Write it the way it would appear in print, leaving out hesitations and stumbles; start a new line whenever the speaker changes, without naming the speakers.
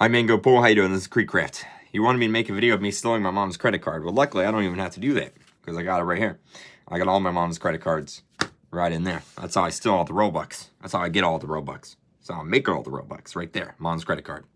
Hi Mango Pool, how you doing? This is KreekCraft. You wanted me to make a video of me stealing my mom's credit card. Well, luckily I don't even have to do that because I got it right here. I got all my mom's credit cards right in there. That's how I steal all the Robux. That's how I get all the Robux. That's how I make all the Robux right there. Mom's credit card.